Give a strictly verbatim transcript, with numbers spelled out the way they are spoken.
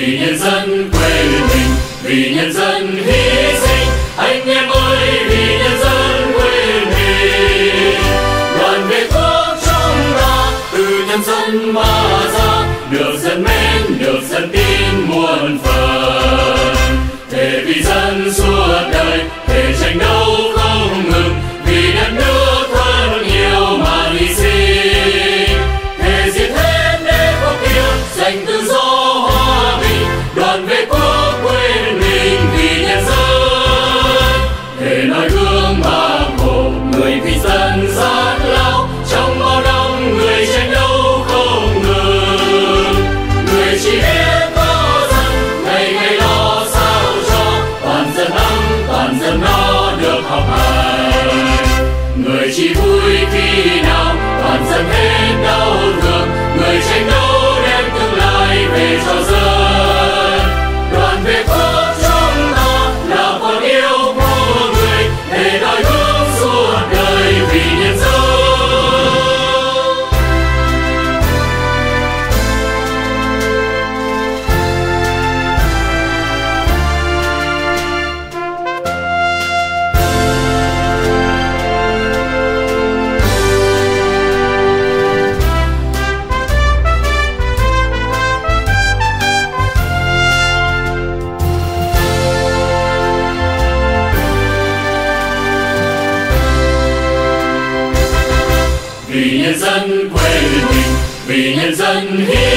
vì nhân dân quê mình, vì nhân dân hy sinh. Anh em ơi, vì nhân dân quê mình, đoàn về quốc trong ta, từ nhân dân mà ra, được dân mến, được dân tin muôn phần. Thề vì dân suốt đời, thề tranh đấu không ngừng, vì đất nước thân yêu mà hy sinh. Thề diệt hết đế quốc kia, giành tự do hòa bình, đoàn về quốc quê mình vì nhân dân. Thề noi gương Bác Hồ, người vì dân gian lao, trong bao năm người tranh đấu không ngừng. Người chỉ biết có dân, ngày ngày lo sao cho toàn dân ấm, toàn dân no được học hành. Người chỉ vui khi nào toàn dân hết đau thương, người tranh đấu đem tương lai về cho dân. Đoàn về quốc chúng ta là con yêu của người, để noi gương suốt đời vì nhân dân. Vì nhân dân quê mình, vì nhân dân hy